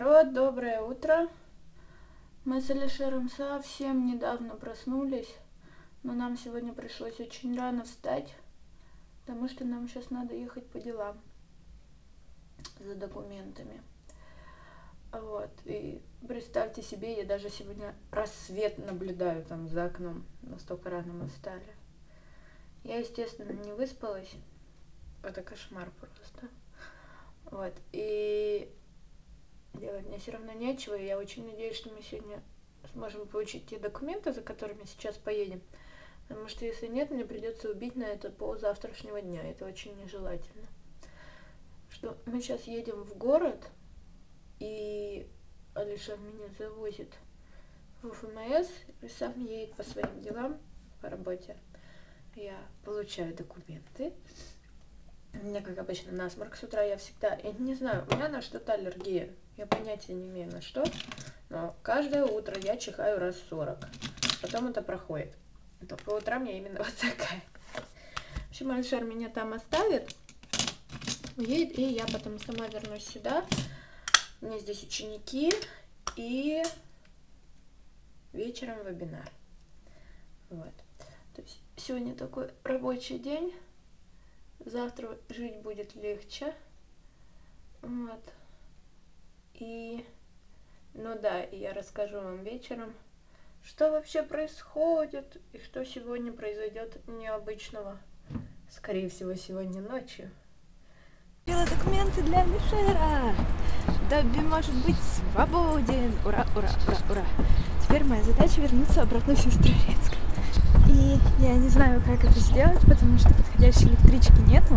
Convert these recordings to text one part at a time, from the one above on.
Народ, доброе утро. Мы с Алишером совсем недавно проснулись, но нам сегодня пришлось очень рано встать, потому что нам сейчас надо ехать по делам за документами. Вот, и представьте себе, я даже сегодня рассвет наблюдаю там за окном, настолько рано мы встали. Я, естественно, не выспалась, это кошмар просто. Вот, и делать мне все равно нечего, и я очень надеюсь, что мы сегодня сможем получить те документы, за которыми сейчас поедем, потому что если нет, мне придется убить на это ползавтрашнего дня, это очень нежелательно. Что мы сейчас едем в город, и Алишер меня завозит в ФМС и сам едет по своим делам, по работе. Я получаю документы. У меня, как обычно, насморк с утра, я не знаю, у меня на что-то аллергия, я понятия не имею на что, но каждое утро я чихаю раз 40, потом это проходит, но по утрам я именно вот такая. В общем, Алишер меня там оставит, уедет, и я потом сама вернусь сюда, у меня здесь ученики, и вечером вебинар. Вот, то есть сегодня такой рабочий день. Завтра жить будет легче. Вот. И, ну да, и я расскажу вам вечером, что вообще происходит и что сегодня произойдет необычного. Скорее всего, сегодня ночью. Купила документы для Алишера. Добби может быть свободен. Ура, ура, ура, ура. Теперь моя задача вернуться обратно в Сестрорецк. И я не знаю, как это сделать, потому что подходящей электрички нету.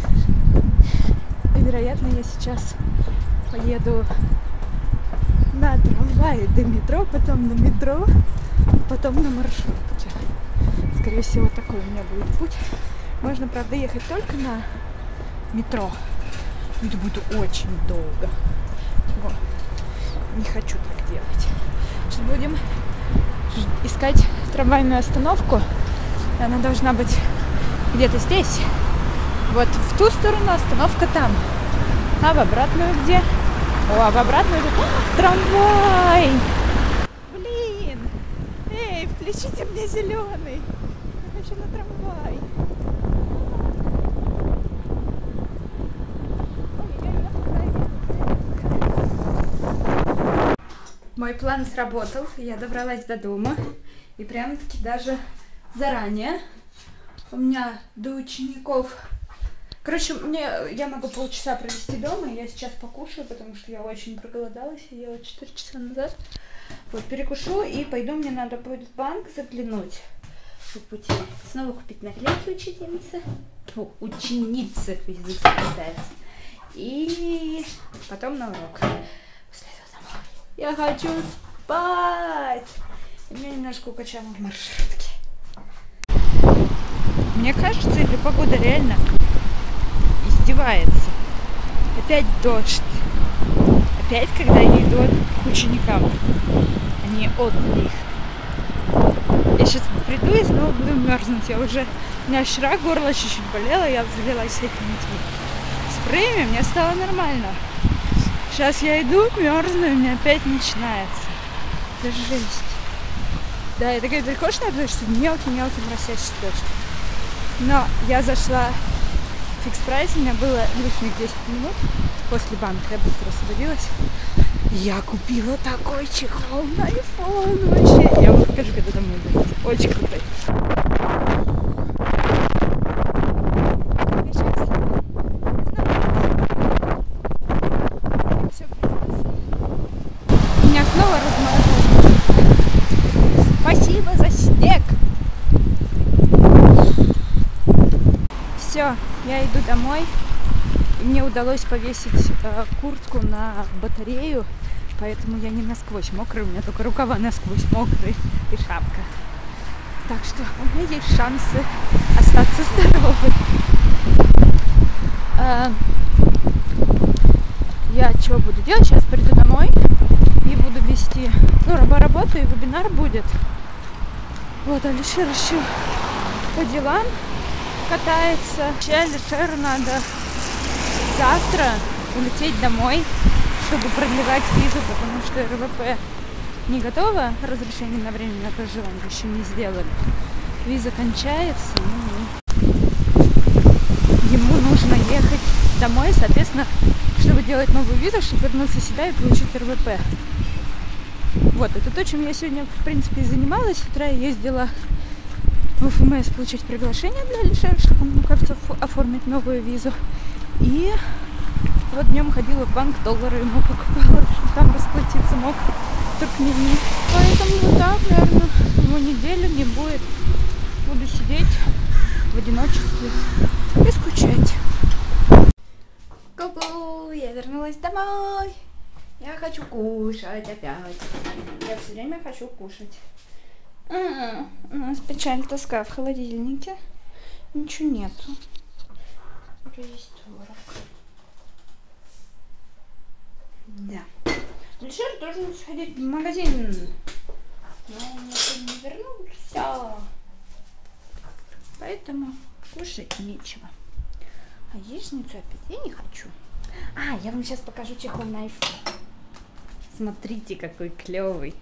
И, вероятно, я сейчас поеду на трамвае до метро, потом на метро, потом на маршрутке. Скорее всего, такой у меня будет путь. Можно, правда, ехать только на метро. Это будет очень долго. Вот. Не хочу так делать. Сейчас будем искать трамвайную остановку. Она должна быть где-то здесь. Вот в ту сторону остановка там. А в обратную где? О, в обратную... О, трамвай! Блин! Эй, включите мне зеленый! Я хочу на трамвай. Мой план сработал, я добралась до дома, и прям-таки даже заранее. У меня до учеников... Короче, я могу полчаса провести дома, и я сейчас покушаю, потому что я очень проголодалась, я ела 4 часа назад. Вот, перекушу, и пойду, мне надо будет в банк заглянуть по пути. Снова купить наклейки ученицы. Фу, ученицы, язык заплетается. И потом на урок. Я хочу спать! И меня немножко укачало в маршрутке. Мне кажется, или погода реально издевается. Опять дождь. Опять, когда я иду к ученикам, а не от них. Я сейчас приду и снова буду мерзнуть. У меня вчера горло чуть-чуть болело, я залилась этими спреями, мне стало нормально. Сейчас я иду, мерзну, и у меня опять начинается. Это жесть. Да, я такая прикошная, потому что мелкий-мелкий моросящий дождь. Но я зашла в фикс прайс, у меня было лишних 10 минут после банка, я быстро освободилась. Я купила такой чехол на iPhone вообще. Я вам покажу, когда домой буду. Очень крутой. Спасибо за снег! Все, я иду домой. И мне удалось повесить куртку на батарею, поэтому я не насквозь мокрая, у меня только рукава насквозь мокрые и шапка. Так что у меня есть шансы остаться здоровой. Я что буду делать? Сейчас приду домой и буду вести, работу, и вебинар будет. Вот, Алишер еще по делам катается. Алишеру надо завтра улететь домой. чтобы продлевать визу, потому что РВП не готова, разрешение на временное проживание еще не сделали. Виза кончается, ему нужно ехать домой, соответственно, чтобы делать новую визу, чтобы вернуться сюда и получить РВП. Вот, это то, чем я сегодня, в принципе, и занималась. С утра я ездила в ФМС получить приглашение для Алишера, чтобы он, кажется, оформить новую визу. И вот днем ходила в банк, доллары ему покупала, чтобы там расплатиться мог, только не в них. Поэтому вот так, наверное, ему неделю не будет. Буду сидеть в одиночестве и скучать. Ку-ку, я вернулась домой. Я хочу кушать опять. Я все время хочу кушать. У нас печаль, тоска в холодильнике. Ничего нету. Уже есть творог. Да. Алишер должен сходить в магазин. Но он не вернулся. Поэтому кушать нечего. А яичницу опять я не хочу. А, я вам сейчас покажу чехол на iPhone. Смотрите, какой клевый.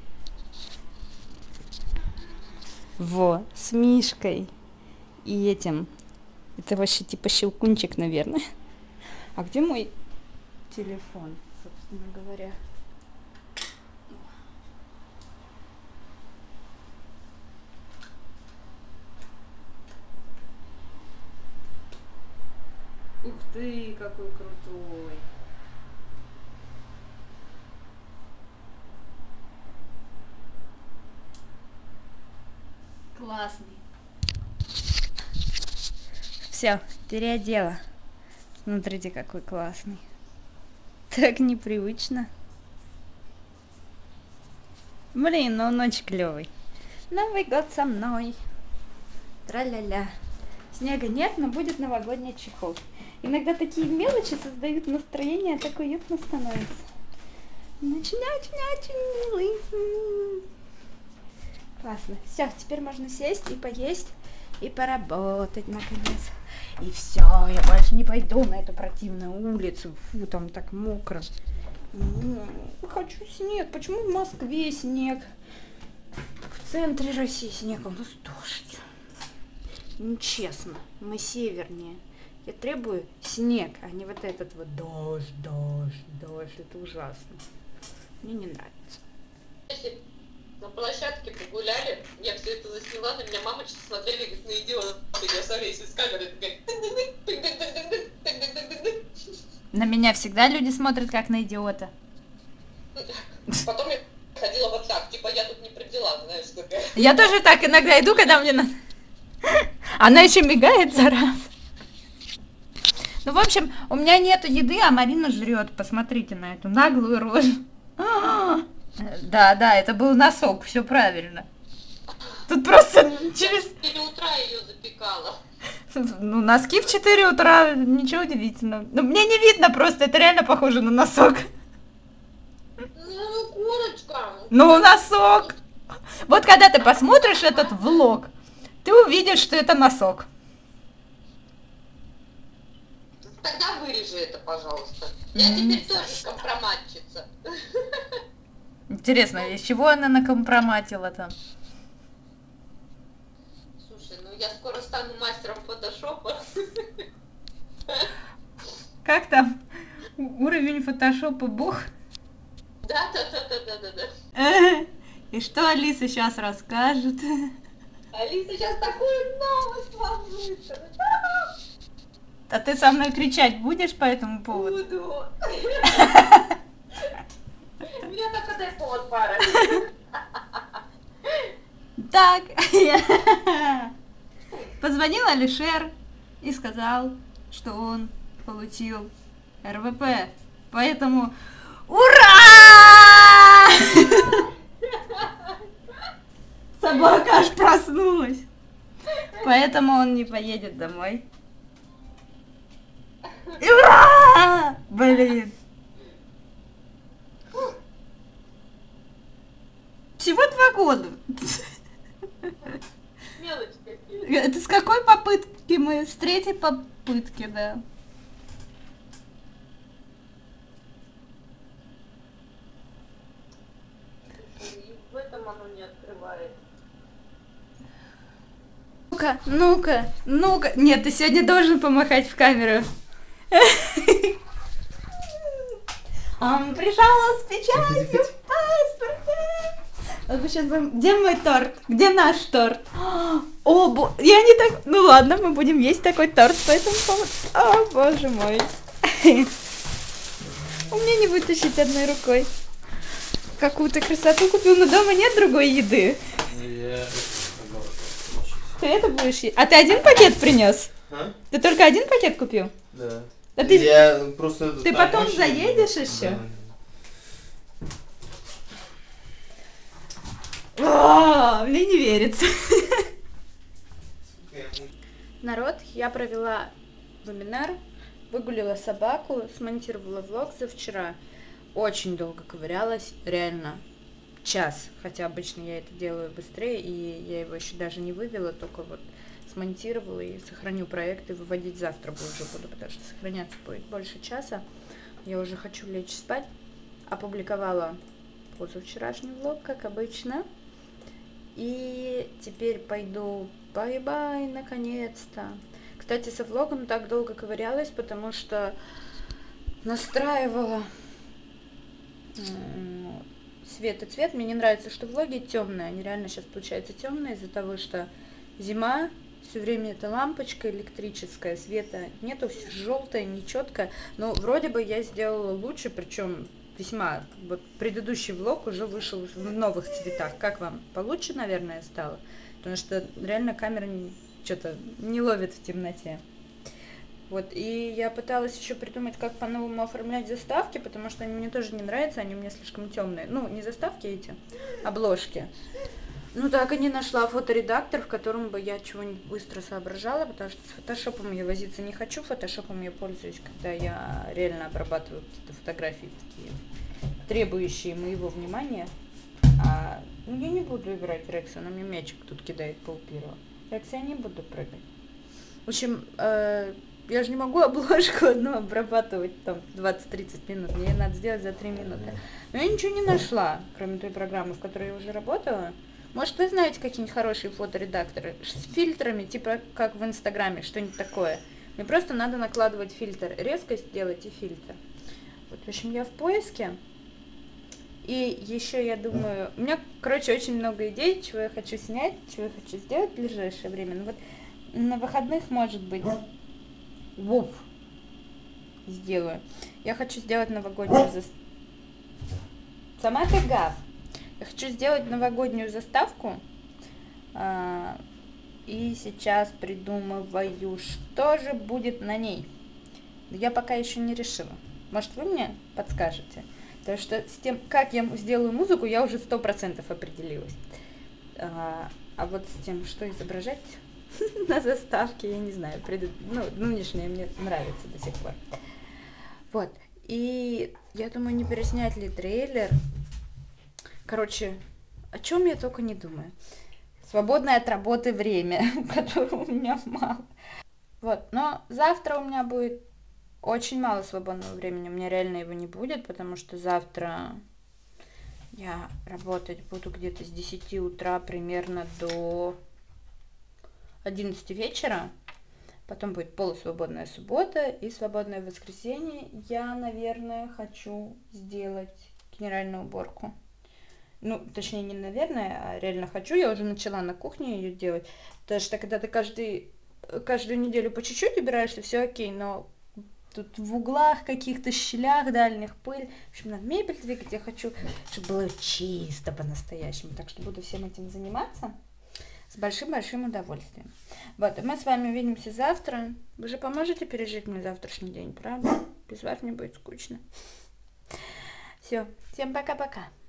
Во, с мишкой. И этим. Это вообще типа щелкунчик, наверное. А где мой телефон, собственно говоря? Ух ты, какой крутой. Классный. Все, переодела. Смотрите, какой классный. Так непривычно. Блин, ну он очень клевый. Новый год со мной. Тра-ля-ля. Снега нет, но будет новогодний чехол. Иногда такие мелочи создают настроение, так уютно становится. Очень-очень-очень милый. Классно. Все, теперь можно сесть и поесть, и поработать наконец. И все, я больше не пойду на эту противную улицу. Фу, там так мокро. Хочу снег. Почему в Москве снег? В центре России снег, а у нас дождь. Нечестно. Мы севернее. Я требую снег, а не вот этот вот дождь. Это ужасно. Мне не нравится. На площадке погуляли, я все это засняла, на меня мамочки смотрели, как на идиота. Я смотрела из камеры, На меня всегда люди смотрят как на идиота. Потом я ходила вот так, типа я тут не при делах, знаешь, такая. Я тоже так иногда иду, когда мне надо. Она еще мигает за раз. Ну, в общем, у меня нету еды, а Марина жрет. Посмотрите на эту наглую рожу. Да, это был носок, все правильно. Тут просто через... В 4 утра ее запекала. Ну, носки в 4 утра, ничего удивительного. Ну, мне не видно просто, это реально похоже на носок. Ну, курочка. Ну, носок. Вот когда ты посмотришь этот влог, ты увидишь, что это носок. Тогда вырежи это, пожалуйста. Я теперь тоже компроматчица. Интересно, из чего она накомпроматила там? Слушай, ну я скоро стану мастером фотошопа. Как там? Уровень фотошопа бух? Да. И что Алиса сейчас расскажет? Алиса сейчас такую новость вам выставит. А ты со мной кричать будешь по этому поводу? Буду. Меня только дай повод пара. Так, позвонил Алишер и сказал, что он получил РВП. Поэтому ура! Собака аж проснулась. Поэтому он не поедет домой. Ура! Блин. Всего 2 года. Мелочь какие. Это с какой попытки мы? С 3-й попытки, да. не открывает. Ну-ка, ну-ка, ну-ка. Нет, ты сегодня должен помахать в камеру. Он пришел с печатью в паспорте. Где мой торт? Где наш торт? О, я не так... Ну ладно, мы будем есть такой торт по этому поводу. О, боже мой. У меня не вытащить одной рукой. Какую-то красоту купил, но дома нет другой еды. Ты это будешь есть? А ты один пакет принес? А? Ты только один пакет купил? Да. А ты... Я просто... Ты потом заедешь еще? Да. О, мне не верится. Народ, я провела вебинар, выгулила собаку, смонтировала влог за вчера. Очень долго ковырялась, реально час. Хотя обычно я это делаю быстрее, и я его еще даже не вывела, только вот смонтировала и сохраню проект, и выводить завтра уже буду, потому что сохраняться будет больше часа. Я уже хочу лечь спать. Опубликовала позавчерашний влог, как обычно. И теперь пойду бай-бай, наконец-то. Кстати, со влогом так долго ковырялась, потому что настраивала свет и цвет. Мне не нравится, что влоги темные. Они реально сейчас получаются темные из-за того, что зима, все время эта лампочка электрическая, света нету, все желтое, нечетко. Но вроде бы я сделала лучше, причем весьма. Вот предыдущий влог уже вышел в новых цветах. Как вам? Получше, наверное, стало? Потому что реально камера что-то не ловит в темноте. Вот, и я пыталась еще придумать, как по-новому оформлять заставки, потому что они мне тоже не нравятся, они у меня слишком темные. Ну, не заставки эти, обложки. Ну, так и не нашла фоторедактор, в котором бы я чего-нибудь быстро соображала, потому что с фотошопом я возиться не хочу. Фотошопом я пользуюсь, когда я реально обрабатываю какие-то фотографии такие, требующие моего внимания. Ну, я не буду играть Рекса, она мне мячик тут кидает полпирова. Рекс, я не буду прыгать. В общем, я же не могу обложку одну обрабатывать там 20-30 минут, мне надо сделать за 3 минуты. Но я ничего не нашла, кроме той программы, в которой я уже работала. Может, вы знаете какие-нибудь хорошие фоторедакторы с фильтрами, типа как в Инстаграме, что-нибудь такое. Мне просто надо накладывать фильтр, резкость делать и фильтр. Вот, в общем, я в поиске. И еще я думаю, у меня, короче, очень много идей, чего я хочу снять, чего я хочу сделать в ближайшее время. Ну вот на выходных, может быть, сделаю. Я хочу сделать новогоднюю заставку. Сама ты гав. Я хочу сделать новогоднюю заставку. И сейчас придумываю, что же будет на ней. Я пока еще не решила. Может, вы мне подскажете? Потому что с тем, как я сделаю музыку, я уже 100% определилась. А вот с тем, что изображать на заставке, я не знаю. Нынешняя мне нравится до сих пор. Вот. И я думаю, не переснять ли трейлер. Короче, о чем я только не думаю. Свободное от работы время, которого у меня мало. Вот. Но завтра у меня будет очень мало свободного времени. У меня реально его не будет, потому что завтра я работать буду где-то с 10 утра примерно до 11 вечера. Потом будет полусвободная суббота и свободное воскресенье. Я, наверное, хочу сделать генеральную уборку. Ну, точнее, не наверное, а реально хочу. Я уже начала на кухне ее делать. Потому что когда ты каждую неделю по чуть-чуть убираешься, все окей, но тут в углах, каких-то щелях дальних пыль. В общем, надо мебель двигать. Я хочу, чтобы было чисто по-настоящему. Так что буду всем этим заниматься с большим-большим удовольствием. Вот, мы с вами увидимся завтра. Вы же поможете пережить мне завтрашний день, правда? Без вас мне будет скучно. Все, всем пока-пока.